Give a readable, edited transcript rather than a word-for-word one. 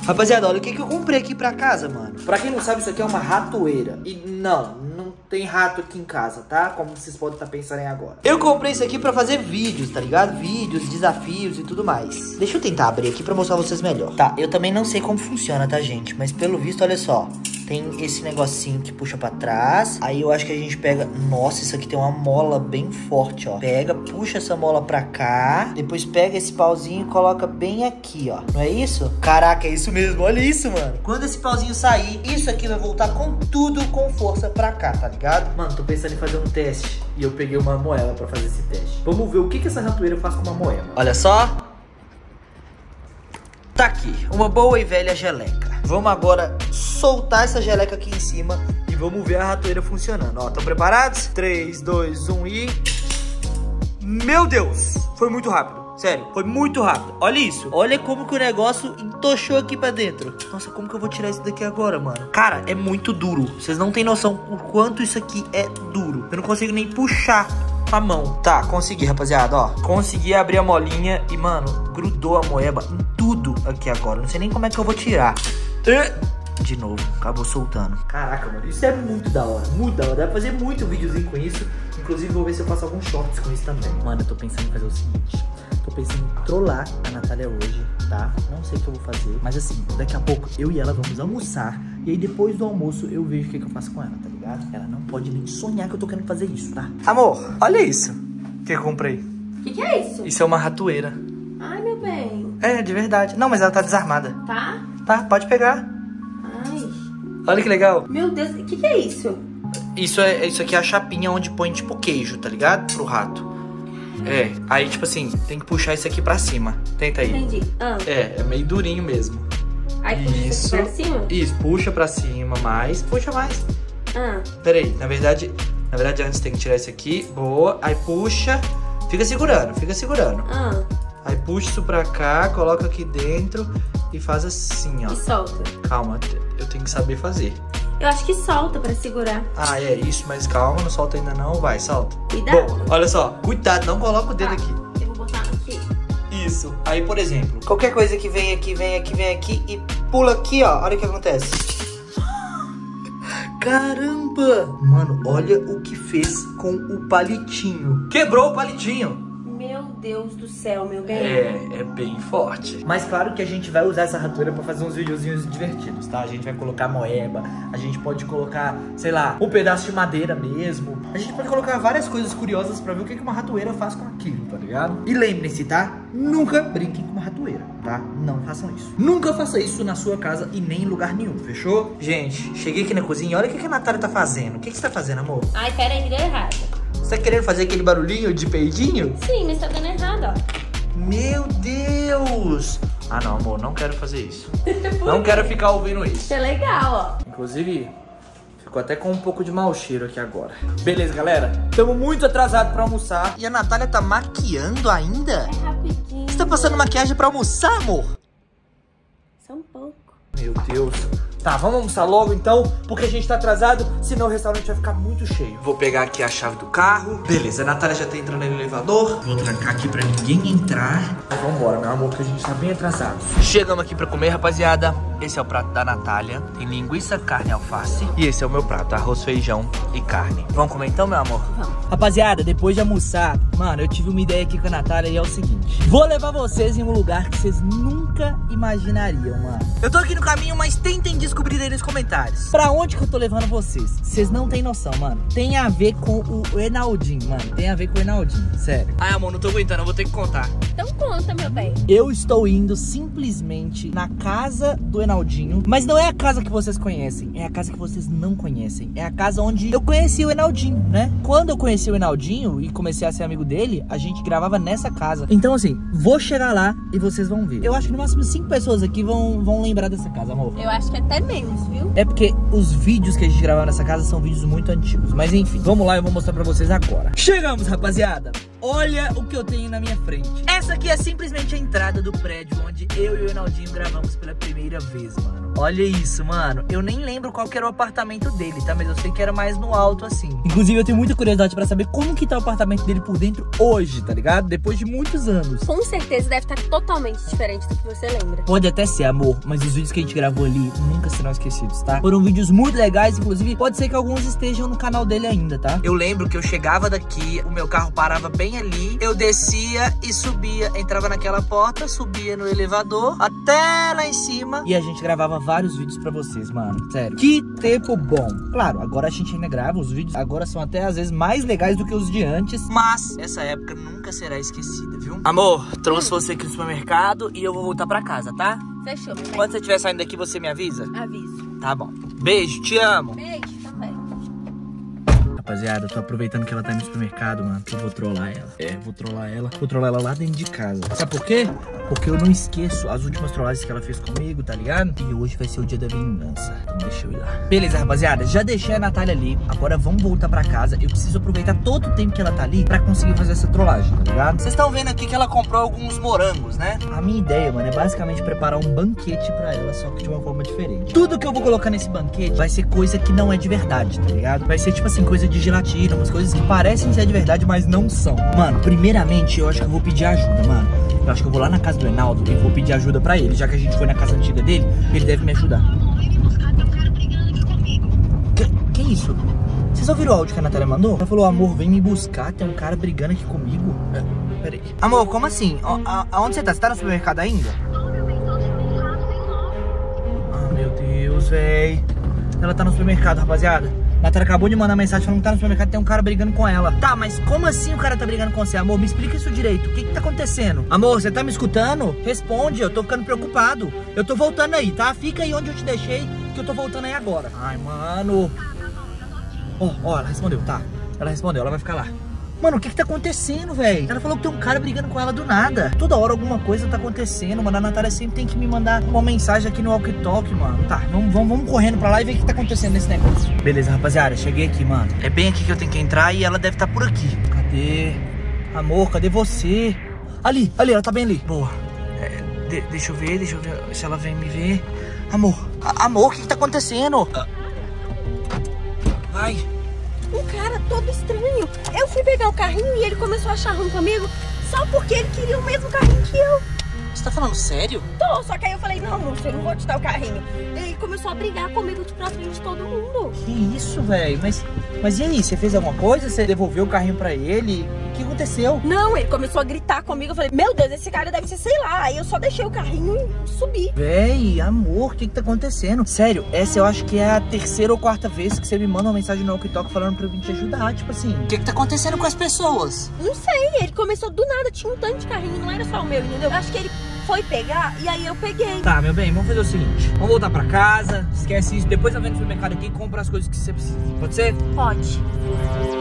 Rapaziada, olha o que eu comprei aqui pra casa, mano. Pra quem não sabe, isso aqui é uma ratoeira. E não tem rato aqui em casa, tá? Como vocês podem estar pensando aí agora. Eu comprei isso aqui pra fazer vídeos, tá ligado? Vídeos, desafios e tudo mais. Deixa eu tentar abrir aqui pra mostrar vocês melhor. Tá, eu também não sei como funciona, tá, gente? Mas pelo visto, olha só. Tem esse negocinho que puxa pra trás. Aí eu acho que a gente pega... Nossa, isso aqui tem uma mola bem forte, ó. Pega, puxa essa mola pra cá. Depois pega esse pauzinho e coloca bem aqui, ó. Não é isso? Caraca, é isso mesmo. Olha isso, mano. Quando esse pauzinho sair, isso aqui vai voltar com tudo, com força pra cá, tá ligado? Mano, tô pensando em fazer um teste. E eu peguei uma moela pra fazer esse teste. Vamos ver o que essa ratoeira faz com uma moela. Olha só. Tá aqui, uma boa e velha geleca. Vamos agora soltar essa geleca aqui em cima e vamos ver a ratoeira funcionando. Ó, estão preparados? 3, 2, 1 e... Meu Deus! Foi muito rápido. Sério, foi muito rápido. Olha isso. Olha como que o negócio entochou aqui pra dentro. Nossa, como que eu vou tirar isso daqui agora, mano? Cara, é muito duro. Vocês não têm noção o quanto isso aqui é duro. Eu não consigo nem puxar com a mão. Tá, consegui, rapaziada, ó. Consegui abrir a molinha e, mano, grudou a moeba em tudo aqui agora. Não sei nem como é que eu vou tirar. De novo, acabou soltando. Caraca, mano, isso é muito da hora. Muito da hora, dá pra fazer muito videozinho com isso. Inclusive, vou ver se eu faço alguns shorts com isso também. Mano, eu tô pensando em fazer o seguinte. Tô pensando em trollar a Natália hoje, tá? Não sei o que eu vou fazer. Mas assim, daqui a pouco eu e ela vamos almoçar. E aí depois do almoço eu vejo o que eu faço com ela, tá ligado? Ela não pode nem sonhar que eu tô querendo fazer isso, tá? Amor, olha isso. O que eu comprei. O que é isso? Isso é uma ratoeira. Ai, meu bem. É, de verdade. Não, mas ela tá desarmada. Tá? Tá, pode pegar. Ai. Olha que legal. Meu Deus, o que é isso? Isso aqui é a chapinha onde põe, tipo, queijo, tá ligado? Pro rato. É, aí, tipo assim, tem que puxar isso aqui pra cima. Tenta aí. Entendi. É meio durinho mesmo. Aí puxa isso pra cima? Isso, puxa pra cima mais. Puxa mais. Pera aí, na verdade, antes tem que tirar isso aqui. Boa, aí puxa. Fica segurando, fica segurando. Aí puxa isso pra cá, coloca aqui dentro e faz assim, ó. E solta. Calma, eu tenho que saber fazer. Eu acho que solta pra segurar. Ah, é isso, mas calma, não solta ainda não. Vai, solta. Cuidado. Bom, olha só, cuidado, não coloca o dedo aqui. Eu vou botar aqui. Isso. Aí, por exemplo, qualquer coisa que vem aqui e pula aqui, ó. Olha o que acontece. Caramba! Mano, olha o que fez com o palitinho. Quebrou o palitinho. Meu Deus do céu, meu bem. É bem forte. Mas claro que a gente vai usar essa ratoeira pra fazer uns videozinhos divertidos, tá? A gente vai colocar moeba, a gente pode colocar, sei lá, um pedaço de madeira mesmo. A gente pode colocar várias coisas curiosas pra ver o que uma ratoeira faz com aquilo, tá ligado? E lembrem-se, tá? Nunca brinquem com uma ratoeira, tá? Não façam isso. Nunca faça isso na sua casa e nem em lugar nenhum, fechou? Gente, cheguei aqui na cozinha e olha o que a Natália tá fazendo. O que você tá fazendo, amor? Ai, pera aí, que deu errado. Você tá querendo fazer aquele barulhinho de peidinho? Sim, mas tá dando errado, ó. Meu Deus! Ah, não, amor, não quero fazer isso. Não quero ficar ouvindo isso. Isso é legal, ó. Inclusive, ficou até com um pouco de mau cheiro aqui agora. Beleza, galera? Estamos muito atrasados pra almoçar. E a Natália tá maquiando ainda? É rapidinho. Você tá passando maquiagem pra almoçar, amor? Só um pouco. Meu Deus. Tá, vamos almoçar logo então, porque a gente tá atrasado, senão o restaurante vai ficar muito cheio. Vou pegar aqui a chave do carro. Beleza, a Natália já tá entrando no elevador. Vou trancar aqui pra ninguém entrar. Vambora, meu amor, porque a gente tá bem atrasado. Chegamos aqui pra comer, rapaziada. Esse é o prato da Natália. Tem linguiça, carne e alface. E esse é o meu prato, arroz, feijão e carne. Vamos comer então, meu amor? Vamos. Rapaziada, depois de almoçar, mano, eu tive uma ideia aqui com a Natália e é o seguinte. Vou levar vocês em um lugar que vocês nunca imaginariam, mano. Eu tô aqui no caminho, mas tentem descobrir aí nos comentários. Pra onde que eu tô levando vocês? Vocês não têm noção, mano. Tem a ver com o Enaldinho, mano. Tem a ver com o Enaldinho, sério. Ai, amor, não tô aguentando, eu vou ter que contar. Então conta, meu bem. Eu estou indo simplesmente na casa do Enaldinho. Mas não é a casa que vocês conhecem, é a casa que vocês não conhecem. É a casa onde eu conheci o Enaldinho, né? Quando eu conheci o Enaldinho e comecei a ser amigo dele, a gente gravava nessa casa. Então assim, vou chegar lá e vocês vão ver. Eu acho que no máximo 5 pessoas aqui vão lembrar dessa casa, amor. Eu acho que até menos, viu? É porque os vídeos que a gente gravava nessa casa são vídeos muito antigos. Mas enfim, vamos lá, eu vou mostrar pra vocês agora. Chegamos, rapaziada. Olha o que eu tenho na minha frente. Essa aqui é simplesmente a entrada do prédio onde eu e o Enaldinho gravamos pela primeira vez, mano. Olha isso, mano. Eu nem lembro qual que era o apartamento dele, tá? Mas eu sei que era mais no alto, assim. Inclusive, eu tenho muita curiosidade pra saber como que tá o apartamento dele por dentro hoje, tá ligado? Depois de muitos anos. Com certeza deve estar totalmente diferente do que você lembra. Pode até ser, amor, mas os vídeos que a gente gravou ali nunca serão esquecidos, tá? Foram vídeos muito legais, inclusive pode ser que alguns estejam no canal dele ainda, tá? Eu lembro que eu chegava daqui, o meu carro parava bem ali, eu descia e subia, entrava naquela porta, subia no elevador, até lá em cima, e a gente gravava vários vídeos pra vocês, mano. Sério, que tempo bom. Claro, agora a gente ainda grava, os vídeos agora são até às vezes mais legais do que os de antes, mas essa época nunca será esquecida, viu? Amor, trouxe você aqui no supermercado e eu vou voltar pra casa, tá? Fechou. Quando você estiver saindo daqui, você me avisa? Aviso. Tá bom. Beijo, te amo. Beijo também. Rapaziada, eu tô aproveitando que ela tá no supermercado, mano, que eu vou trollar ela. Vou trollar ela. Vou trollar ela lá dentro de casa. Sabe por quê? Porque eu não esqueço as últimas trollagens que ela fez comigo, tá ligado? E hoje vai ser o dia da vingança. Então deixa eu ir lá. Beleza, rapaziada, já deixei a Natália ali. Agora vamos voltar pra casa. Eu preciso aproveitar todo o tempo que ela tá ali pra conseguir fazer essa trollagem, tá ligado? Vocês estão vendo aqui que ela comprou alguns morangos, né? A minha ideia, mano, é basicamente preparar um banquete pra ela, só que de uma forma diferente. Tudo que eu vou colocar nesse banquete vai ser coisa que não é de verdade, tá ligado? Vai ser tipo assim, coisa de gelatina, umas coisas que parecem ser de verdade, mas não são. Mano, primeiramente eu acho que eu vou pedir ajuda, mano. Eu acho que eu vou lá na casa do Reinaldo e vou pedir ajuda pra ele. Já que a gente foi na casa antiga dele, ele deve me ajudar. Que isso? Vocês ouviram o áudio que a Natália mandou? Ela falou, amor, vem me buscar, tem um cara brigando aqui comigo. Peraí. Amor, como assim? Aonde você tá? Você tá no supermercado ainda? Ah, meu Deus, véi. Ela tá no supermercado, rapaziada. A Natália acabou de mandar mensagem falando que tá no supermercado e tem um cara brigando com ela. Tá, mas como assim o cara tá brigando com você? Amor, me explica isso direito. O que que tá acontecendo? Amor, você tá me escutando? Responde, eu tô ficando preocupado. Eu tô voltando aí, tá? Fica aí onde eu te deixei, que eu tô voltando aí agora. Ai, mano. Ó, ela respondeu, tá. Ela respondeu, ela vai ficar lá. Mano, o que que tá acontecendo, velho? Ela falou que tem um cara brigando com ela do nada. Toda hora alguma coisa tá acontecendo, mano. A Natália sempre tem que me mandar uma mensagem aqui no walkie-talkie, mano. Tá, vamos correndo pra lá e ver o que tá acontecendo nesse negócio. Beleza, rapaziada, cheguei aqui, mano. É bem aqui que eu tenho que entrar e ela deve estar por aqui. Cadê? Amor, cadê você? Ali, ela tá bem ali. Boa. Deixa eu ver se ela vem me ver. Amor, o que que tá acontecendo? Vai. Um cara todo estranho. Eu fui pegar o carrinho e ele começou a achar ruim comigo só porque ele queria o mesmo carrinho que eu. Você tá falando sério? Tô, só que aí eu falei, não, moço, eu não vou te dar o carrinho. E ele começou a brigar comigo de pra frente de todo mundo. Que isso, velho? Mas e aí, você fez alguma coisa? Você devolveu o carrinho pra ele? O que aconteceu? Não, ele começou a gritar comigo. Eu falei, meu Deus, esse cara deve ser, sei lá. Aí eu só deixei o carrinho e subi. Véi, amor, o que que tá acontecendo? Sério, essa eu acho que é a terceira ou quarta vez que você me manda uma mensagem no walkie-talkie falando pra eu vir te ajudar. Tipo assim, o que que tá acontecendo com as pessoas? Não sei, ele começou do nada. Tinha um tanto de carrinho, não era só o meu, entendeu? Eu acho que ele foi pegar e aí eu peguei. Tá, meu bem, vamos fazer o seguinte. Vamos voltar pra casa, esquece isso. Depois eu venho no supermercado aqui e compro as coisas que você precisa. Pode ser? Pode.